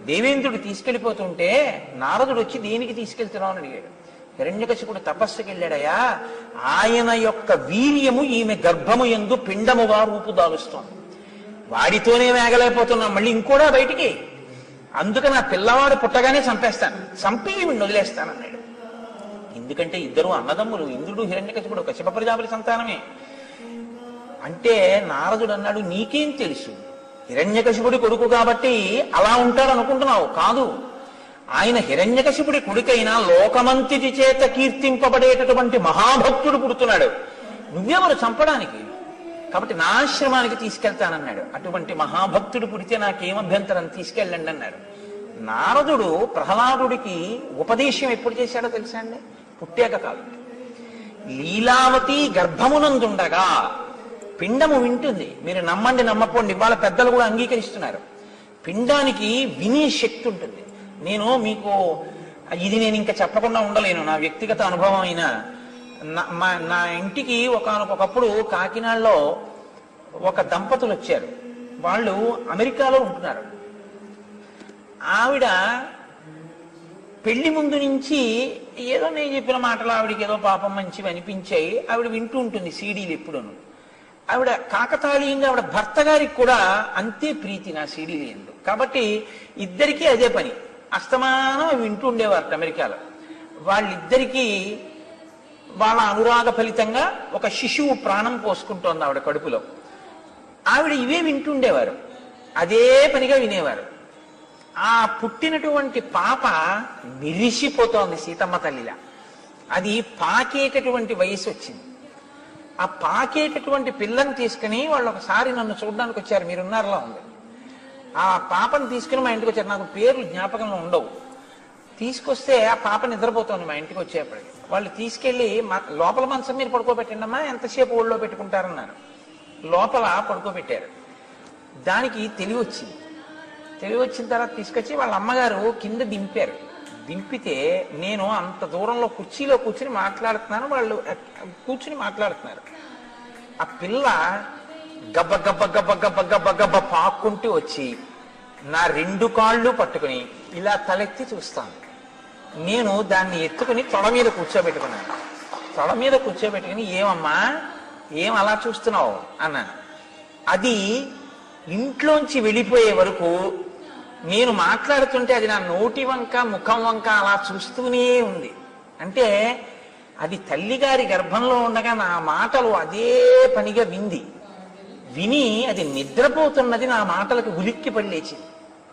దేవేంద్రుడు తీసుకెళ్లిపోతుంటే నారదుడు వచ్చి దేనికి తీసుకెళ్తున్నావు అని అడిగాడు. హిరణ్యకశిపుడు తపస్సుకి వెళ్ళాడయా, ఆయన యొక్క వీర్యము ఈమె గర్భము యందు పిండముగా రూపుదాలుస్తోంది, వాడితోనే వేగలేకపోతున్నాం, మళ్ళీ ఇంకోడా బయటికి, అందుకని ఆ పిల్లవాడు పుట్టగానే చంపేస్తాను, చంపి ఈవిని వదిలేస్తానన్నాడు. ఎందుకంటే ఇద్దరు అన్నదమ్ములు, ఇంద్రుడు హిరణ్యకశిపుడు కశ్యప ప్రజాపతి సంతానమే. అంటే నారదుడు అన్నాడు, నీకేం తెలుసు, హిరణ్యకశిపుడి కొడుకు కాబట్టి అలా ఉంటాడు అనుకుంటున్నావు, కాదు, ఆయన హిరణ్యకశిపుడి కొడుకైనా లోకమంతిటి చేత కీర్తింపబడేటటువంటి మహాభక్తుడు పుడుతున్నాడు, నువ్వెవరు చంపడానికి, కాబట్టి నా ఆశ్రమానికి తీసుకెళ్తానన్నాడు. అటువంటి మహాభక్తుడు పుడితే నాకేం అభ్యంతరం, తీసుకెళ్ళండి అన్నాడు. నారదుడు ప్రహ్లాదుడికి ఉపదేశం ఎప్పుడు చేశాడో తెలుసా అండి? పుట్టాక కాదు. లీలావతి గర్భమునందుండగా పిండము వింటుంది. మీరు నమ్మండి నమ్మపోండి, వాళ్ళ పెద్దలు కూడా అంగీకరిస్తున్నారు. పిండానికి వినే శక్తి ఉంటుంది. నేను మీకు ఇది నేను ఇంకా చెప్పకుండా ఉండలేను, నా వ్యక్తిగత అనుభవం అయినా. నా ఇంటికి ఒకనొకప్పుడు కాకినాడలో ఒక దంపతులు వచ్చారు. వాళ్ళు అమెరికాలో ఉంటున్నారు. ఆవిడ పెళ్లి ముందు నుంచి ఏదో నేను చెప్పిన మాటలు ఆవిడికి ఏదో పాపం మంచివి అనిపించాయి. ఆవిడ వింటూ ఉంటుంది సీడీలు ఎప్పుడూను. ఆవిడ కాకతాళీయంగా ఆవిడ భర్త గారికి కూడా అంతే ప్రీతి నా సీడీలు ఎందు. కాబట్టి ఇద్దరికీ అదే పని, అస్తమానం వింటూ ఉండేవారు అమెరికాలో. వాళ్ళిద్దరికీ వాళ్ళ అనురాగ ఫలితంగా ఒక శిశువు ప్రాణం పోసుకుంటోంది ఆవిడ కడుపులో. ఆవిడ ఇవే వింటుండేవారు, అదే పనిగా వినేవారు. ఆ పుట్టినటువంటి పాప మిరిసిపోతోంది సీతమ్మ తల్లిలా. అది పాకేటటువంటి వయసు వచ్చింది. ఆ పాకేటటువంటి పిల్లని తీసుకుని వాళ్ళు ఒకసారి నన్ను చూడడానికి వచ్చారు, మీరున్నారులా ఉంది. ఆ పాపను తీసుకుని మా ఇంటికి వచ్చారు. నాకు పేర్లు జ్ఞాపకంలో ఉండవు. తీసుకొస్తే ఆ పాప నిద్రపోతోంది మా ఇంటికి వచ్చేప్పటికి. వాళ్ళు తీసుకెళ్లి లోపల మంచం మీరు పడుకోబెట్టండి అమ్మా, ఎంతసేపు ఒళ్ళో పెట్టుకుంటారన్నారు. లోపల పడుకోబెట్టారు. దానికి తెలివి వచ్చింది. తెలివి వచ్చిన తర్వాత తీసుకొచ్చి వాళ్ళ అమ్మగారు కింద దింపారు. దింపితే నేను అంత దూరంలో కుర్చీలో కూర్చుని మాట్లాడుతున్నాను, వాళ్ళు కూర్చుని మాట్లాడుతున్నారు. ఆ పిల్ల గబ్బ గబ్బ గబ్బ గబ్బ గబ్బ గబ్బ పాక్కుంటూ వచ్చి నా రెండు కాళ్ళు పట్టుకుని ఇలా తలెత్తి చూస్తాను. నేను దాన్ని ఎత్తుకుని తొడ మీద కూర్చోబెట్టుకున్నాను. తొడ మీద కూర్చోబెట్టుకుని ఏమమ్మా ఏం అలా చూస్తున్నావు అన్నాను. అది ఇంట్లోంచి వెళ్ళిపోయే వరకు నేను మాట్లాడుతుంటే అది నా నోటి వంక ముఖం వంక అలా చూస్తూనే ఉంది. అంటే అది తల్లిగారి గర్భంలో ఉండగా నా మాటలు అదే పనిగా విని అది నిద్రపోతున్నది నా మాటలకు ఉలిక్కి పడి లేచింది.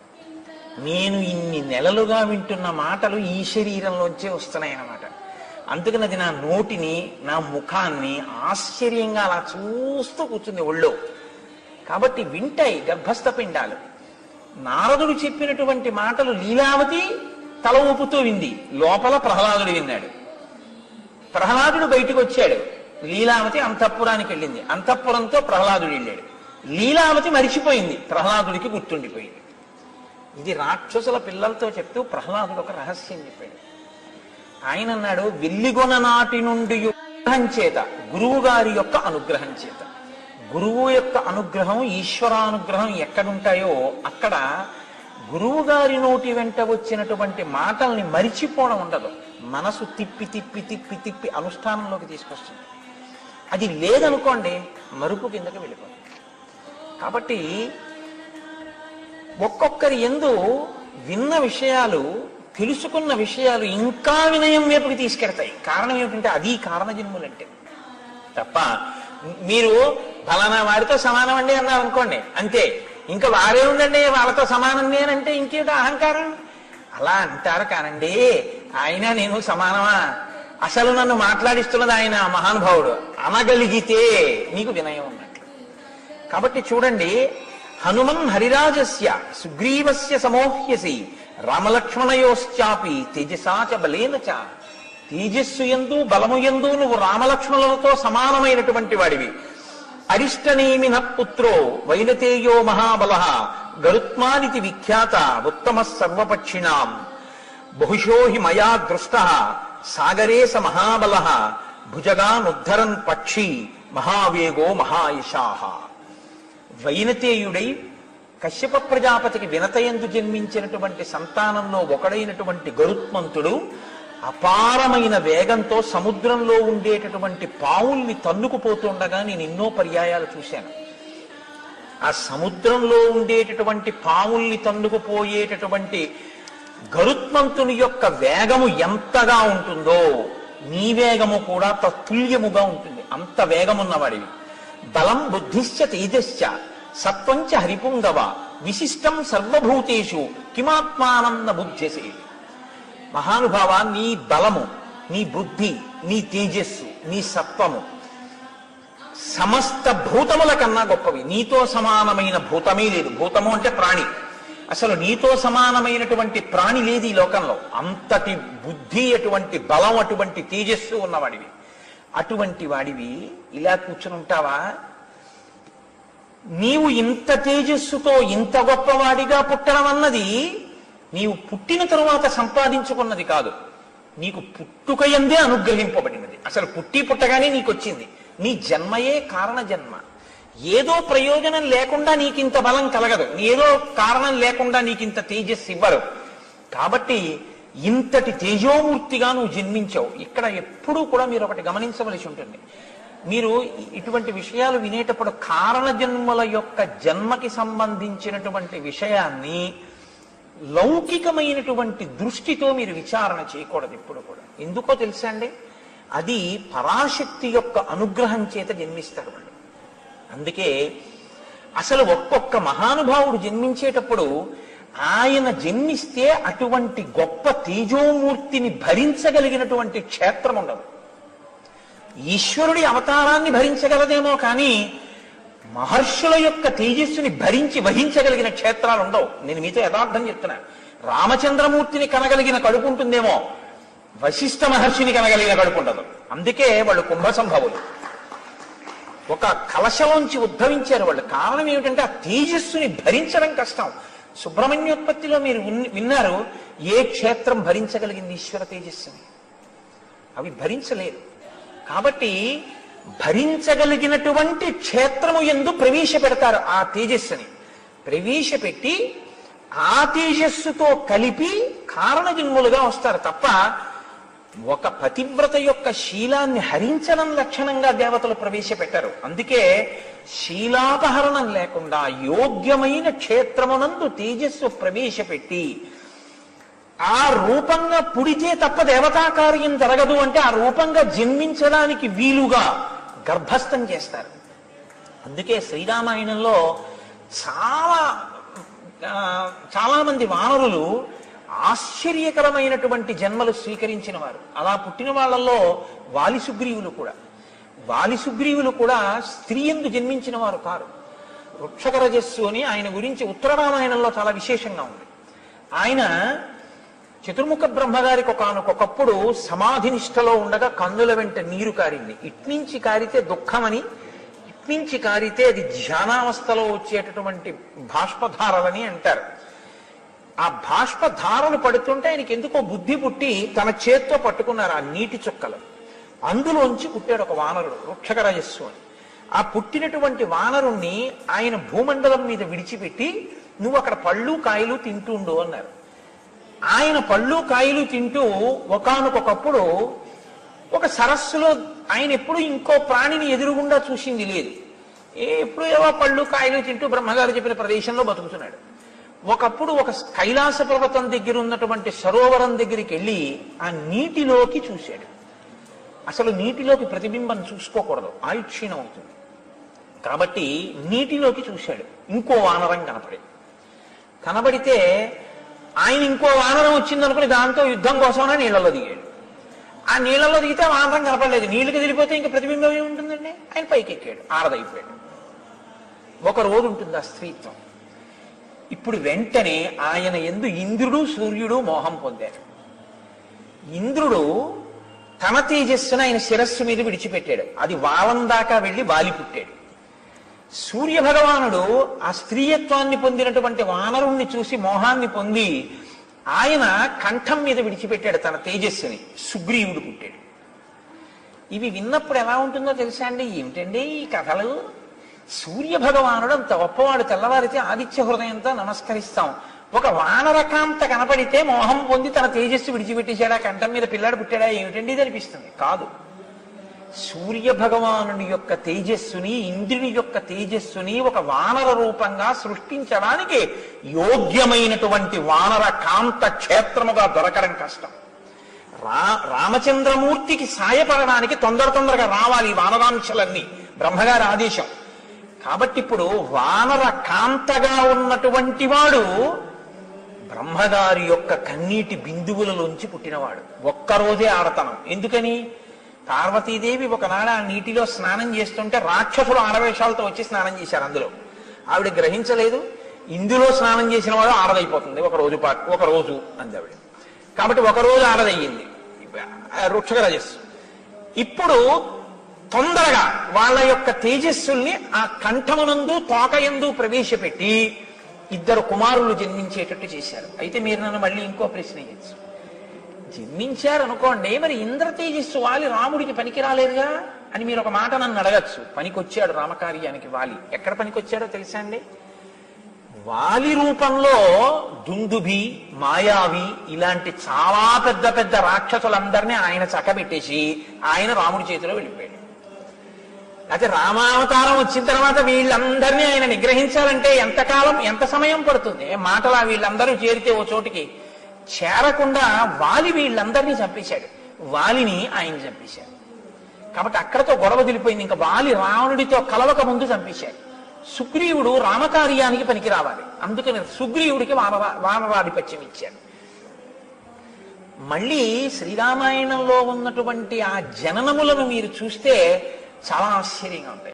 నేను ఇన్ని నెలలుగా వింటున్న మాటలు ఈ శరీరంలోంచే వస్తున్నాయన్నమాట. అందుకని అది నా నోటిని నా ముఖాన్ని ఆశ్చర్యంగా అలా చూస్తూ కూర్చుంది ఒళ్ళో. కాబట్టి వింటాయి గర్భస్థ పిండాలు. నారదుడు చెప్పినటువంటి మాటలు లీలావతి తల ఊపుతూ వింది. లోపల ప్రహ్లాదుడు విన్నాడు. ప్రహ్లాదుడు బయటకు వచ్చాడు. లీలావతి అంతఃపురానికి వెళ్ళింది. అంతఃపురంతో ప్రహ్లాదుడు వెళ్ళాడు. లీలావతి మరిచిపోయింది, ప్రహ్లాదుడికి గుర్తుండిపోయింది. ఇది రాక్షసుల పిల్లలతో చెప్తూ ప్రహ్లాదుడు ఒక రహస్యం చెప్పాడు. ఆయన అన్నాడు, వెల్లిగొన నాటి నుండి అనుగ్రహం చేత, గురువు గారి యొక్క అనుగ్రహం చేత. గురువు యొక్క అనుగ్రహం ఈశ్వరానుగ్రహం ఎక్కడుంటాయో అక్కడ గురువు గారి నోటి వెంట వచ్చినటువంటి మాటల్ని మరిచిపోవడం ఉండదు. మనసు తిప్పి తిప్పి తిప్పి తిప్పి అనుష్ఠానంలోకి తీసుకొస్తుంది. అది లేదనుకోండి మరుపు కిందకి వెళ్ళిపోతుంది. కాబట్టి ఒక్కొక్కరి యందు విన్న విషయాలు, తెలుసుకున్న విషయాలు ఇంకా వినయం వైపుకి తీసుకెడతాయి. కారణం ఏమిటంటే అది కారణజన్ములంటే. తప్ప మీరు ఫలానా వారితో సమానం అండి అన్నారు అనుకోండి, అంతే, ఇంకా వారే ఉందండి వాళ్ళతో సమానం నేనంటే ఇంకేమిటో అహంకారం. అలా అంటారు కానండి, ఆయన నేను సమానమా, అసలు నన్ను మాట్లాడిస్తున్నది ఆయన మహానుభావుడు అనగలిగితే నీకు వినయం ఉన్నట్లు. కాబట్టి చూడండి, హనుమన్ హరిరాజస్య సుగ్రీవస్య సమోహ్యసి రామలక్ష్మణయోశ్చాపి తేజసాచ బలేన చ. తేజస్సు యందు బలము యందు నువ్వు రామలక్ష్మణులతో సమానమైనటువంటి వాడివి. అరిష్టనేమిన పుత్రో వైనతేయో మహాబల గరుత్మానితి విఖ్యాత ఉత్తమ సర్వపక్షిణాం బహుశో హి మయా దృష్ట సాగరే స మహాబల భుజగానుద్ధరన్ పక్షి మహావేగో మహాయశాహ. వైనతేయుడై కశ్యప ప్రజాపతికి వినతయందు జన్మించినటువంటి సంతానంలో ఒకడైనటువంటి గరుత్మంతుడు అపారమైన వేగంతో సముద్రంలో ఉండేటటువంటి పావుల్ని తన్నుకుపోతుండగా నేను ఎన్నో పర్యాయాలు చూశాను. ఆ సముద్రంలో ఉండేటటువంటి పావుల్ని తన్నుకుపోయేటటువంటి గరుత్మంతుని యొక్క వేగము ఎంతగా ఉంటుందో నీ వేగము కూడా తత్తుల్యముగా ఉంటుంది. అంత వేగమున్నవాడివి. బలం బుద్ధిశ్చ తేజశ్చ సత్వంచ హరిపుంగవ విశిష్టం సర్వభూతేషు కిమాత్మానం న బుద్ధ్యసే. మహానుభావ, నీ బలము, నీ బుద్ధి, నీ తేజస్సు, నీ సత్వము సమస్త భూతముల కన్నా గొప్పవి. నీతో సమానమైన భూతమే లేదు. భూతము అంటే ప్రాణి. అసలు నీతో సమానమైనటువంటి ప్రాణి లేదు ఈ లోకంలో. అంతటి బుద్ధి, అటువంటి బలం, అటువంటి తేజస్సు ఉన్నవాడివి. అటువంటి వాడివి ఇలా కూర్చుని ఉంటావా? నీవు ఇంత తేజస్సుతో ఇంత గొప్పవాడిగా పుట్టడం అన్నది నీవు పుట్టిన తరువాత సంపాదించుకున్నది కాదు. నీకు పుట్టుకయందే అనుగ్రహింపబడినది. అసలు పుట్టి పుట్టగానే నీకు వచ్చింది. నీ జన్మయే కారణ జన్మ. ఏదో ప్రయోజనం లేకుండా నీకింత బలం కలగదు. ఏదో కారణం లేకుండా నీకింత తేజస్సు ఇవ్వరు. కాబట్టి ఇంతటి తేజోమూర్తిగా నువ్వు జన్మించావు. ఇక్కడ ఎప్పుడూ కూడా మీరు ఒకటి గమనించవలసి ఉంటుంది. మీరు ఇటువంటి విషయాలు వినేటప్పుడు కారణ జన్మల యొక్క జన్మకి సంబంధించినటువంటి విషయాన్ని లౌకికమైనటువంటి దృష్టితో మీరు విచారణ చేయకూడదు ఎప్పుడు కూడా. ఎందుకో తెలుసా అండి? అది పరాశక్తి యొక్క అనుగ్రహం చేత జన్మిస్తారు వాళ్ళు. అందుకే అసలు ఒక్కొక్క మహానుభావుడు జన్మించేటప్పుడు ఆయన జన్మిస్తే అటువంటి గొప్ప తేజోమూర్తిని భరించగలిగినటువంటి క్షేత్రం ఉండదు. ఈశ్వరుడి అవతారాన్ని భరించగలదేమో కానీ మహర్షుల యొక్క తేజస్సుని భరించి వహించగలిగిన క్షేత్రాలు ఉండవు. నేను మీతో యథార్థం చెప్తున్నా. రామచంద్రమూర్తిని కనగలిగిన కడుపు ఉంటుందేమో, వశిష్ఠ మహర్షిని కనగలిగిన కడుపు ఉండదు. అందుకే వాళ్ళు కుంభసంభవులు. ఒక కలశలోంచి ఉద్భవించారు వాళ్ళు. కారణం ఏమిటంటే ఆ తేజస్సుని భరించడం కష్టం. సుబ్రహ్మణ్యోత్పత్తిలో మీరు విన్నారు, ఏ క్షేత్రం భరించగలిగింది ఈశ్వర తేజస్సుని? అవి భరించలేదు. కాబట్టి భరించగలిగినటువంటి క్షేత్రము యందు ప్రవేశపెడతారు. ఆ తేజస్సుని ప్రవేశపెట్టి ఆ తేజస్సుతో కలిపి కారణజన్ములుగా వస్తారు తప్ప ఒక పతివ్రత యొక్క శీలాన్ని హరించడం లక్షణంగా దేవతలు ప్రవేశపెట్టారు. అందుకే శీలాపహరణం లేకుండా యోగ్యమైన క్షేత్రమునందు తేజస్సు ప్రవేశపెట్టి ఆ రూపంగా పుడితే తప్ప దేవతా కార్యం జరగదు అంటే ఆ రూపంగా జన్మించడానికి వీలుగా గర్భస్థం చేస్తారు. అందుకే శ్రీరామాయణంలో చాలా మంది వానరులు ఆశ్చర్యకరమైనటువంటి జన్మలు స్వీకరించిన వారు. అలా పుట్టిన వాళ్ళల్లో వాలి సుగ్రీవులు కూడా స్త్రీ యందు జన్మించిన వారు కారు. వృక్షకరజస్సు అని ఆయన గురించి ఉత్తర రామాయణంలో చాలా విశేషంగా ఉంది. ఆయన చతుర్ముఖ బ్రహ్మగారికి ఒకనొకప్పుడు సమాధి నిష్టలో ఉండగా కన్నుల వెంట నీరు కారింది. ఇట్నుంచి కారితే దుఃఖమని, ఇట్నుంచి కారితే అది ధ్యానావస్థలో వచ్చేటటువంటి బాష్పధారలని అంటారు. ఆ బాష్పధారలు పడుతుంటే ఆయనకి ఎందుకో బుద్ధి పుట్టి తన చేత్తో పట్టుకున్నారు ఆ నీటి చుక్కలు. అందులోంచి పుట్టాడు ఒక వానరుడు, వృక్షకరజస్సు అని. ఆ పుట్టినటువంటి వానరుణ్ణి ఆయన భూమండలం మీద విడిచిపెట్టి నువ్వు అక్కడ పళ్ళు కాయలు తింటుండు అన్నారు. ఆయన పళ్ళు కాయలు తింటూ ఒకానొకప్పుడు ఒక సరస్సులో ఆయన ఎప్పుడు ఇంకో ప్రాణిని ఎదురుగుండా చూసింది లేదు. ఎప్పుడు ఏవో పళ్ళు కాయలు తింటూ బ్రహ్మగారు చెప్పిన ప్రదేశంలో బతుకుతున్నాడు. ఒకప్పుడు ఒక కైలాస పర్వతం దగ్గర ఉన్నటువంటి సరోవరం దగ్గరికి వెళ్ళి ఆ నీటిలోకి చూశాడు. అసలు నీటిలోకి ప్రతిబింబం చూసుకోకూడదు, ఆయుక్షీణం అవుతుంది. కాబట్టి నీటిలోకి చూశాడు. ఇంకో వానరం కనబడితే ఆయన ఇంకో వానరం వచ్చిందనుకుని దాంతో యుద్ధం కోసమైనా నీళ్లలో దిగాడు. ఆ నీళ్లలో దిగితే వానరం కనపడలేదు. నీళ్ళకి దిగిపోతే ఇంకా ప్రతిబింబం ఏముంటుందండి? ఆయన పైకి ఎక్కాడు, ఆరదైపోయాడు. ఒక రోజు ఉంటుంది ఆ స్త్రీత్వం. ఇప్పుడు వెంటనే ఆయన యందు ఇంద్రుడు సూర్యుడు మోహం పొందారు. ఇంద్రుడు తన తేజస్సును ఆయన శిరస్సు మీద విడిచిపెట్టాడు. అది వాలం దాకా వెళ్ళి వాలి పుట్టాడు. సూర్య భగవానుడు ఆ స్త్రీయత్వాన్ని పొందినటువంటి వానరుణ్ణి చూసి మోహాన్ని పొంది ఆయన కంఠం మీద విడిచిపెట్టాడు తన తేజస్సుని. సుగ్రీవుడు పుట్టాడు. ఇవి విన్నప్పుడు ఎలా ఉంటుందో తెలుసా అండి? ఏమిటండి ఈ కథలు? సూర్య భగవానుడు అంత గొప్పవాడు. తెల్లవారితే ఆదిత్య హృదయంతో నమస్కరిస్తాం. ఒక వానరకాంత కనపడితే మోహం పొంది తన తేజస్సు విడిచిపెట్టేశాడా, కంఠం మీద పిల్లాడు పుట్టాడా, ఏమిటండి ఇది అనిపిస్తుంది. కాదు, సూర్య భగవానుని యొక్క తేజస్సుని, ఇంద్రుని యొక్క తేజస్సుని ఒక వానర రూపంగా సృష్టించడానికి యోగ్యమైనటువంటి వానర కాంత క్షేత్రముగా దొరకడం కష్టం. రామచంద్రమూర్తికి సాయపడడానికి తొందరగా రావాలి ఈ వానరాంశలన్నీ, బ్రహ్మగారి ఆదేశం. కాబట్టి ఇప్పుడు వానర కాంతగా ఉన్నటువంటి వాడు బ్రహ్మగారి యొక్క కన్నీటి బిందువులలోంచి పుట్టినవాడు. ఒక్కరోజే ఆడతనం. ఎందుకని? పార్వతీదేవి ఒకనాడు ఆ నీటిలో స్నానం చేస్తుంటే రాక్షసులు ఆడవేషాలతో వచ్చి స్నానం చేశారు. అందులో ఆవిడ గ్రహించలేదు, ఇందులో స్నానం చేసిన వాడు ఆడదైపోతుంది ఒక రోజు అంది ఆవిడ. కాబట్టి ఒకరోజు ఆడదయ్యింది వృక్షక రజస్సు. ఇప్పుడు తొందరగా వాళ్ళ యొక్క తేజస్సుల్ని ఆ కంఠమునందు తోకయందు ప్రవేశపెట్టి ఇద్దరు కుమారులు జన్మించేటట్టు చేశారు. అయితే మీరు నన్ను మళ్ళీ ఇంకో ప్రశ్న చేయొచ్చు. జన్మించారనుకోండి, మరి ఇంద్ర తేజస్సు వాలి రాముడికి పనికి రాలేదుగా అని మీరు ఒక మాట నన్ను అడగచ్చు. పనికొచ్చాడు రామకార్యానికి వాలి. ఎక్కడ పనికొచ్చాడో తెలుసా అండి? వాలి రూపంలో దుందుభి, మాయావి ఇలాంటి చాలా పెద్ద పెద్ద రాక్షసులందరినీ ఆయన చక్కబెట్టేసి ఆయన రాముడి చేతిలో వెళ్ళిపోయాడు. అయితే రామావతారం వచ్చిన తర్వాత వీళ్ళందరినీ ఆయన నిగ్రహించాలంటే ఎంతకాలం, ఎంత సమయం పడుతుంది? మాటలా వీళ్ళందరూ చేరితే ఓ చోటికి చేరకుండా వాలి వీళ్ళందరినీ చంపేశాడు. వాలిని ఆయన చంపేశాడు. కాబట్టి అక్కడతో గొడవ తెలిపోయింది. ఇంకా వాలి రావణుడితో కలవక ముందు చంపేశాడు. సుగ్రీవుడు రామకార్యానికి పనికి రావాలి, అందుకని సుగ్రీవుడికి వానరాధిపత్యం ఇచ్చాడు. మళ్ళీ శ్రీరామాయణంలో ఉన్నటువంటి ఆ జననములను మీరు చూస్తే చాలా ఆశ్చర్యంగా ఉంటాయి.